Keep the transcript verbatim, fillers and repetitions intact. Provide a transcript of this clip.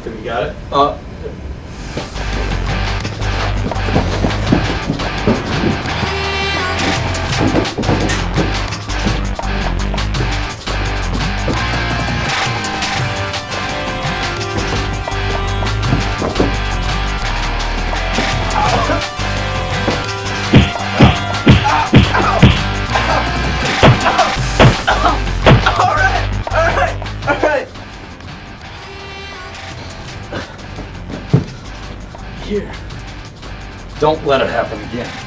You got it? Uh. Here. Don't let it happen again.